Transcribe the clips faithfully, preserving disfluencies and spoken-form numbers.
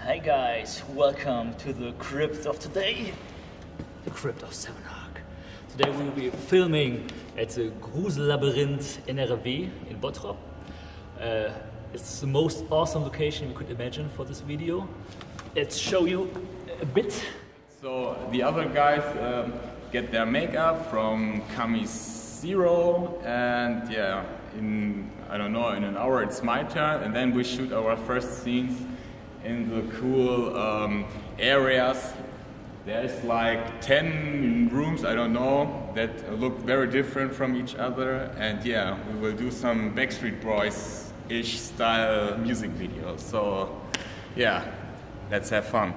Hi guys, welcome to the crypt of today. The crypt of seven arc. Today we will be filming at the Grusellabyrinth N R W in Bottrop. Uh, it's the most awesome location you could imagine for this video. Let's show you a bit. So the other guys um, get their makeup from Kami Zero, and yeah, in I don't know, in an hour it's my turn, and then we shoot our first scenes in the cool um, areas. There's like ten rooms, I don't know, that look very different from each other, and yeah, we will do some Backstreet Boys-ish style music videos. So yeah, let's have fun.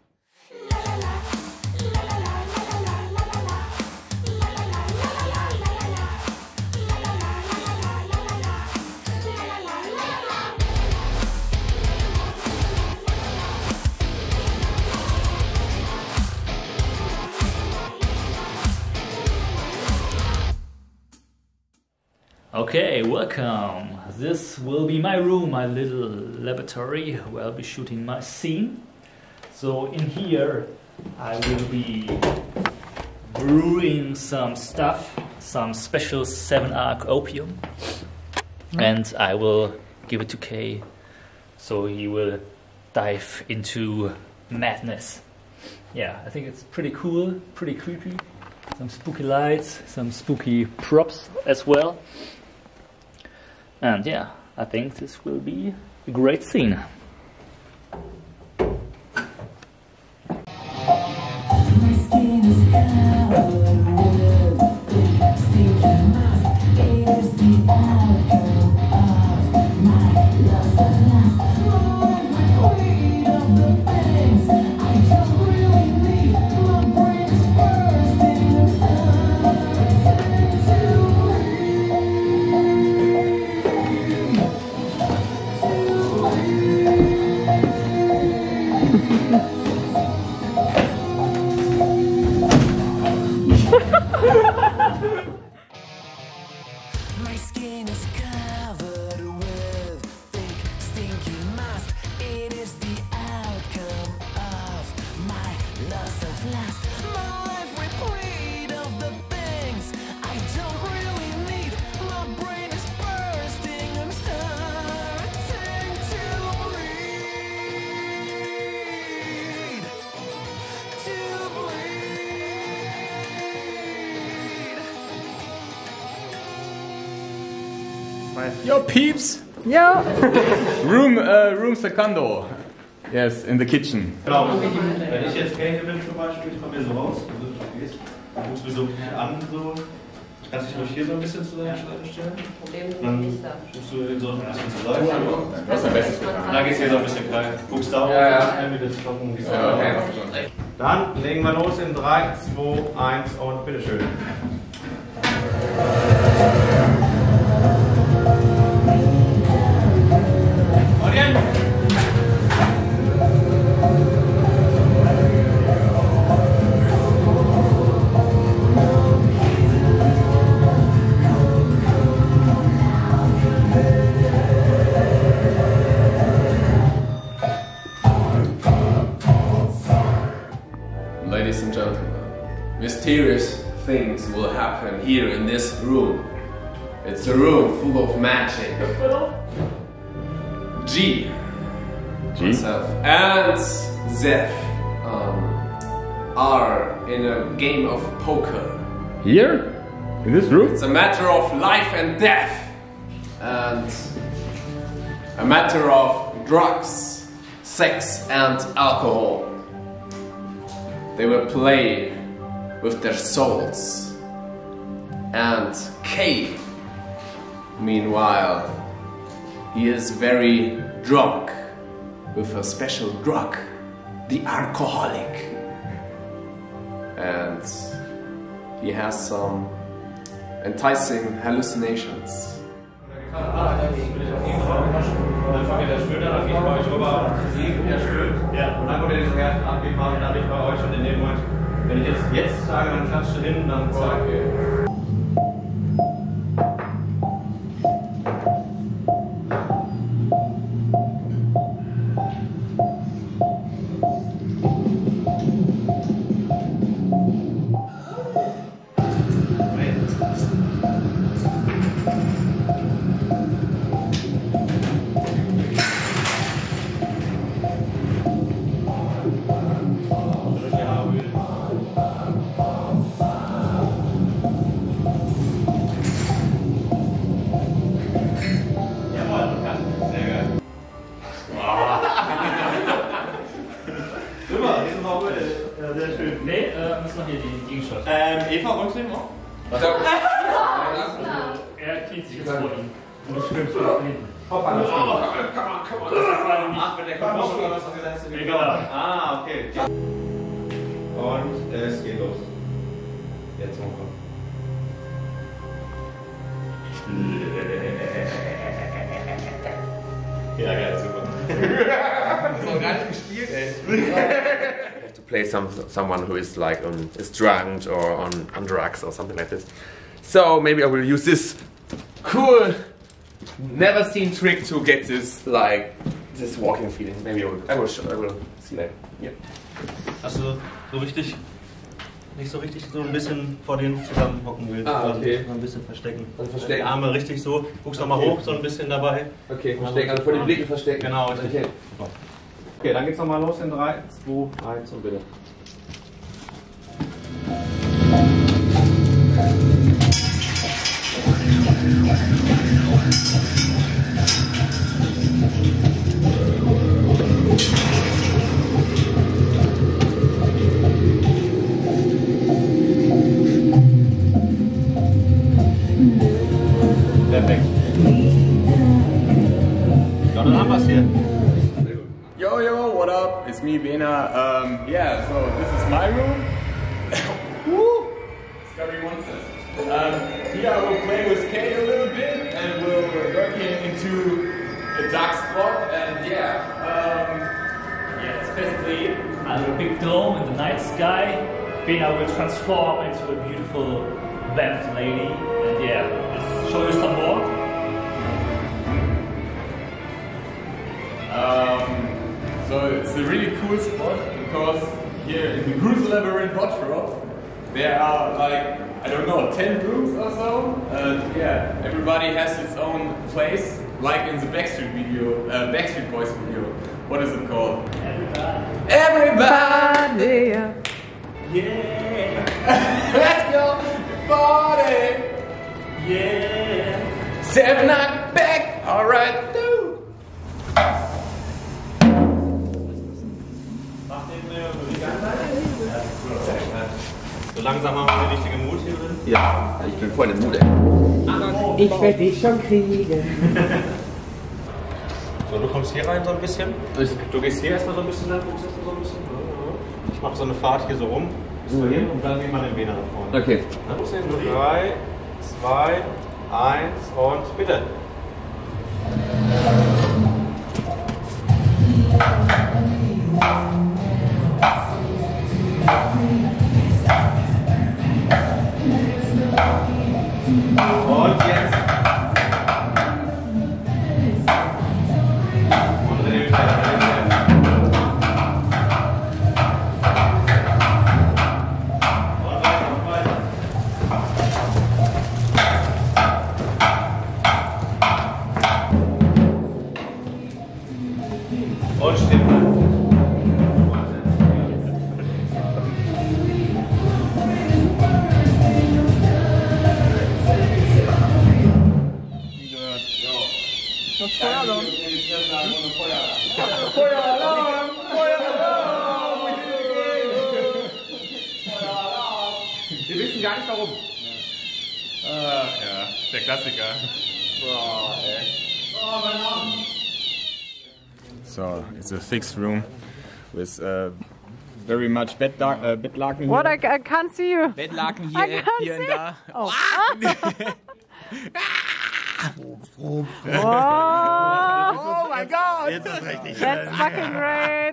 Okay, welcome. This will be my room, my little laboratory where I'll be shooting my scene. So in here I will be brewing some stuff, some special seven arc opium, and I will give it to Kay so he will dive into madness. Yeah, I think it's pretty cool, pretty creepy. Some spooky lights, some spooky props as well. And yeah, I think this will be a great scene. My skin is covered with thick, stinky must. It is the outcome of my loss of lust. My life replete of the things I don't really need. My brain is bursting, I'm starting to bleed. To bleed. Yo peeps! Ja! Room, uh, room secondo. Yes, in the kitchen. Genau, wenn ich jetzt Kälte bin zum Beispiel, ich komme hier so raus, also du gehst, dann guckst du so an, so, kannst dich ruhig hier so ein bisschen zur Seite stellen. Dann guckst du so ein bisschen zur Seite. Das ist am besten. Dann gehst du hier so ein bisschen klein, guckst da auch, Ja, ja. wieder zu gucken, wie es Ja, okay. aussieht. Dann legen wir los in drei, zwei, eins und bitteschön. Ladies and gentlemen, mysterious things will happen here in this room. It's a room full of magic. G, G? myself, and Zeph um, are in a game of poker. Here? In this room? It's a matter of life and death, and a matter of drugs, sex, and alcohol. They will play with their souls. And Kay, meanwhile, he is very drunk with a special drug, the alcoholic. And he has some enticing hallucinations. Dann fangt ihr das schön an, dann geht bei euch rüber, Sie, der schön. Ja. Und dann kommt ihr diesen ersten Abgeben machen, dann bin ich bei euch und in dem Moment, wenn ich jetzt jetzt sage, dann klatscht ihr hin, dann zack. Ja, sehr schön. Nee, äh, müssen wir hier den Gegenstand. Ähm, Eva, räumst du ihn auch? Was? Also, er kniet sich jetzt vor ihm. Und du schwimmst von hinten. Hoppa, das ist quasi nicht. Ach, mit der Kapuze oder was hast du gesagt? Genau. Ah, okay. Und es geht los. Jetzt hochkommen. Ja, geil, super. Das ist noch gar nicht gespielt, ey. To play some someone who is like um, is drunk or on, on drugs or something like this. So maybe I will use this cool, never seen trick to get this like this walking feeling. Maybe I will. I will, show, I will see later. Yeah. Hast du so richtig, nicht so richtig so ein bisschen vor denen zusammen hocken willst? Ah, okay. Also ein bisschen verstecken. Also verstecken. Die Arme richtig so, guckst nochmal Okay. hoch so ein bisschen dabei. Okay, verstecken, also vor den Blicken verstecken. Genau, richtig. Okay. Okay, dann geht's nochmal los in drei, zwei, eins und bitte. Perfekt. Ja, dann haben wir's hier. Yo, yo, what up? It's me, Bena. Um, yeah, so this is my room. Woo! Scary monsters. Um, here I will play with Kay a little bit and we'll work into a dark spot and yeah. Um, Yeah, it's basically under a big dome in the night sky. Bena will transform into a beautiful vamp lady. And yeah, let's show you some more. Um, so it's a really cool spot because here in the Cruise Labyrinth Bottrop there are like, I don't know, ten rooms or so. Uh, yeah, everybody has its own place, like in the Backstreet video, uh, Backstreet Boys video. What is it called? Everybody. Everybody, Yeah, Let's go party! yeah. seven night back, alright, do. So langsam haben wir die richtige Mut hier drin. Ja, ich bin voll im Mut. Ich werde dich schon kriegen. So, du kommst hier rein so ein bisschen. Du gehst hier erstmal so ein bisschen lang, guckst erstmal so ein bisschen. Ich mache so eine Fahrt hier so rum, bis du hin und dann gehen wir den Bena nach vorne. Okay. drei, zwei, eins und bitte. Und jetzt. Und dreh dich weiter, dreh dich weiter. Und weiter, und weiter. Und stehen bleiben. Wir wissen gar nicht warum. Ach ja, der Klassiker. Boah, ey. So, it's a fixed room with uh, very much bed uh, Bettlaken What? I, here. I can't see you. Bettlaken I hier, can't hier und see. da. Oh. Oh Oh, my god! Jetzt ist richtig. that's fucking great.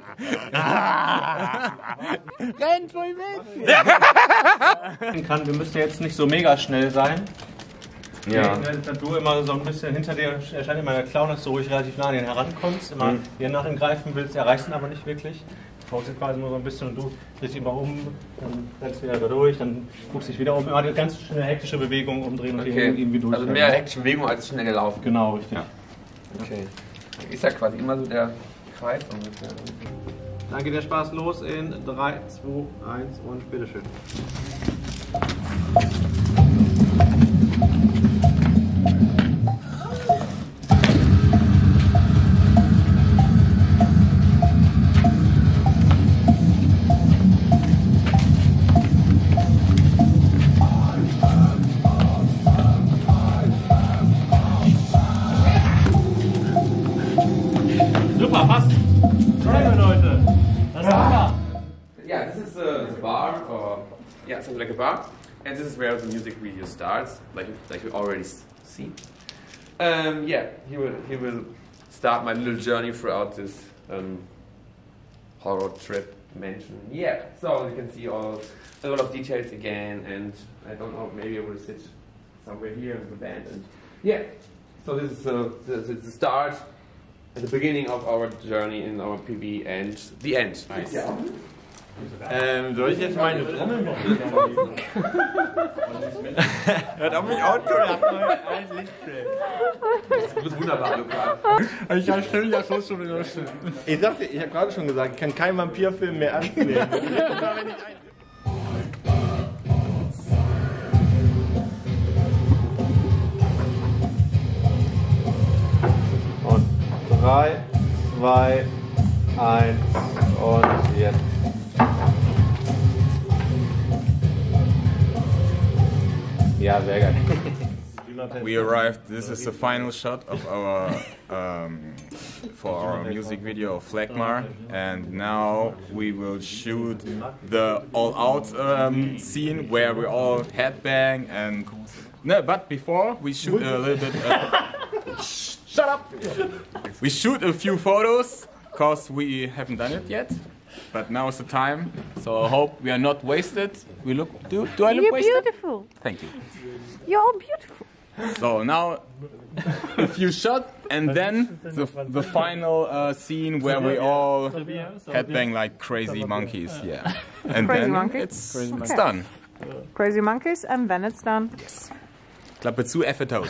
Rennt voll weg! Kann, wir müssen jetzt nicht so mega schnell sein. Ja. Da du immer so ein bisschen hinter dir erscheint immer der Clown, dass du ruhig relativ nah an ihn herankommst. Immer Mhm. hier nach ihm greifen willst, erreichst ihn aber nicht wirklich. Du folgst ihn quasi nur so ein bisschen und du drehst ihn mal um, dann rennst wieder da durch, dann guckst dich wieder um. Immer die ganz schnelle hektische Bewegung umdrehen und Okay. irgendwie durch. Also mehr hektische Bewegung als schnell gelaufen. Genau, richtig. Okay. Ist ja quasi immer so der Kreis ungefähr. Dann geht der Spaß los in drei, zwei, eins und bitteschön. yeah, something like a bar. And this is where the music video starts, like like you already see. Um, yeah, he will he will start my little journey throughout this um, horror trip mansion. Yeah, so you can see all a lot of details again, and I don't know, maybe I will sit somewhere here with the band. And yeah, so this is uh, the, the, the start and the beginning of our journey in our P V and the end. Nice. Yeah. Ähm, soll ich jetzt meine Trommel machen? Hört auf mich Auto nach als Lichtbild. Du bist wunderbar, Luca. Ich habe schon ja so schon wieder schön. Ich sagte, ich habe gerade schon gesagt, ich kann keinen Vampirfilm mehr ernst nehmen. Und drei, zwei, eins und jetzt. Ja, sehr geil. We arrived. This is the final shot of our um, for our music video of Phlegma, and now we will shoot the all-out um, scene where we all headbang and no. But before we shoot a little bit. Uh, shut up! We shoot a few photos because we haven't done it yet. But now is the time, so I hope we are not wasted. We look. Do, do I look You're wasted? You're beautiful. Thank you. You're all beautiful. So now a few shots, and then the, the final uh, scene where we all headbang like crazy monkeys. Yeah, and Crazy then monkeys? it's Crazy it's monkeys. done. Crazy monkeys, and then it's done. Yes. Klappe zu, Effe tot.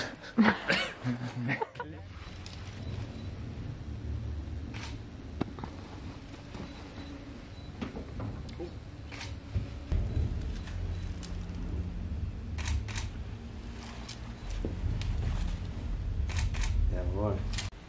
Jawohl.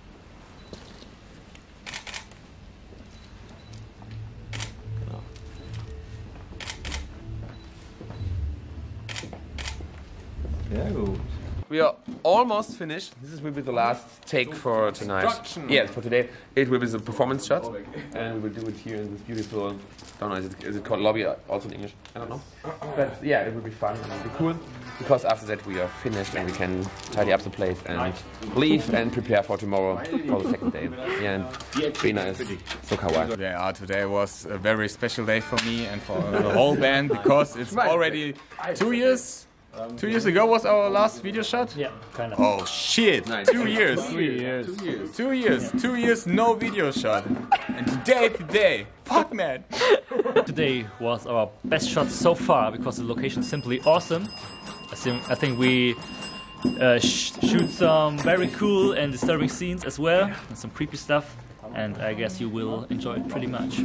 Sehr gut. We are almost finished. This will be the last take for tonight. Yes, for today. It will be the performance shot, and we'll do it here in this beautiful. I don't know. Is it, is it called lobby? Also in English? I don't know. But yeah, it will be fun and it will be cool. Because after that we are finished and we can tidy up the place and leave and prepare for tomorrow for the second day. Yeah, and Rina is so kawaii. Yeah, today was a very special day for me and for the whole band because it's already two years. Two years ago was our last video shot? Yeah, kind of. Oh shit! Nice. Two years. Two years. Two years. Two years. Two years. No video shot. And today, today, fuck man. Today was our best shot so far because the location is simply awesome. I think I think we uh, sh shoot some very cool and disturbing scenes as well, and some creepy stuff. And I guess you will enjoy it pretty much.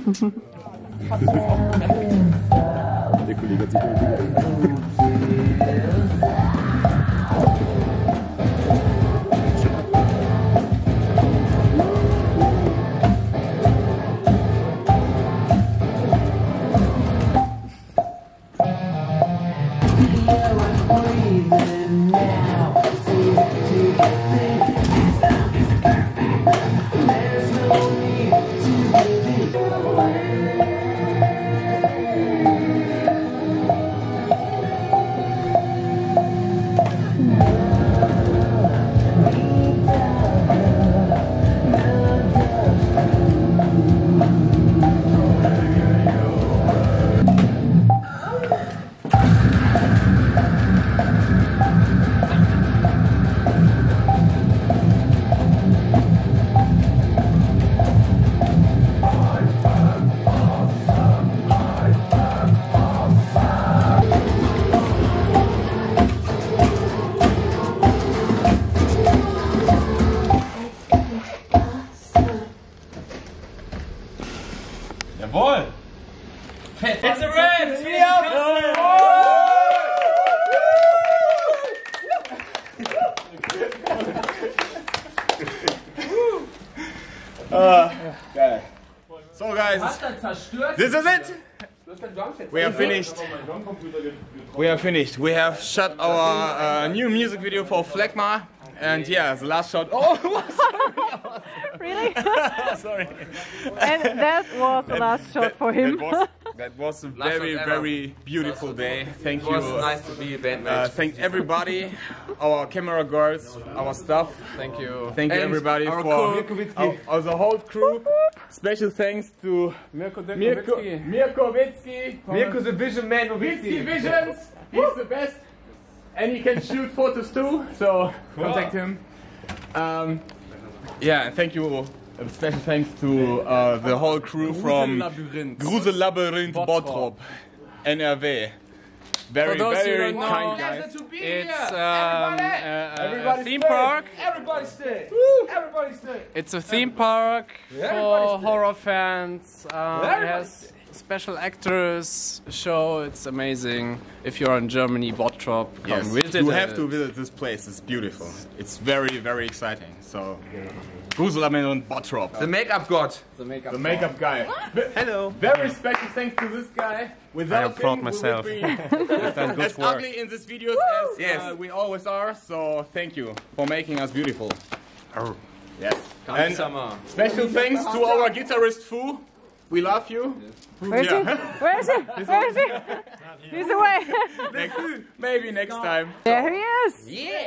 Jawohl! It's a wrap! Three hours! Geil. So guys, this is it. We are finished. We are finished. We have shot our uh, new music video for Phlegma, and yeah, the last shot. Oh, sorry. Really? sorry. And that was the last shot for him. That was, That was a Last very, one ever. very beautiful day. Thank It you. was nice to be a bandmate. Uh, thank everybody, our camera girls, our staff. Thank you. Thank you And everybody our for Mirko our, our the whole crew. Special thanks to Mirko Mirko, Witzki. Mirko Witzki. Mirko's a vision man of Witzki Visions. He's the best, and he can shoot photos too. So contact him. Um, yeah, and thank you. A special thanks to uh, the whole crew from Labyrinth. Grusel Labyrinth Bottrop, N R W. Very, For those who very don't know, kind guys. It's um, a, a Everybody theme stay. park. Everybody stay! Everybody stay! It's a theme park for Everybody stay. horror fans. Um, it Everybody has special actors show. It's amazing. If you're in Germany, Bottrop, come Yes, visit you it. have to visit this place. It's beautiful. It's very, very exciting. So, Grusel Labyrinth Bottrop. The makeup god. The makeup. The makeup guy. Hello. Very special thanks to this guy. Without I am proud him, myself. we would be as ugly in these videos as Yes. uh, we always are. So thank you for making us beautiful. Oh. Yes. Come And summer. special thanks to our guitarist Fu. We love you. Where is he? Yeah. Where is he? Where is he? He's away. Next, maybe next time. There he is.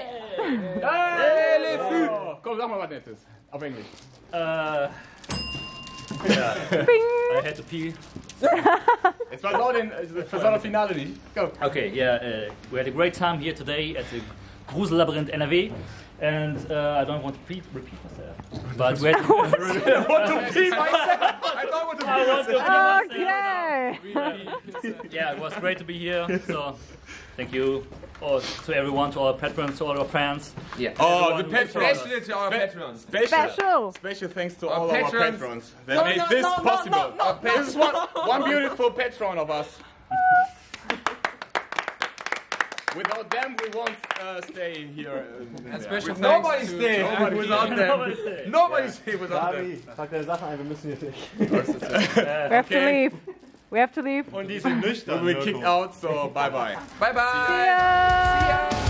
Hey, oh, komm, sag mal was Nettes. Auf Englisch. Uh, yeah, Bing. I had to pee. Es war so den, für so ein Finale nicht. Go. Okay, yeah, uh, we had a great time here today at the Grusel Labyrinth N R W, and uh, I don't want to repeat, repeat myself, but we had to, I want to pee myself. I don't want to pee myself. Okay. yeah, it was great to be here. So, thank you all, to everyone, to our patrons, to all our fans. Yeah. Oh, the Everyone who patrons. supports us. Especially to our patrons. Special. Special. Special thanks to Our all patrons. our patrons that No, made no, this no, no, possible. no, no, Our pa- This is one, one beautiful patron of us. Without them, we won't uh, stay here. uh, And special Nobody thanks to- stay Nobody without Nobody them. stay. Nobody stay without them. Davi, trag deine Sachen ein, wir müssen hier durch. We have to Okay. leave. We have to leave. Und die sind nüchtern. We will kick out, so bye bye. Bye bye. Yeah.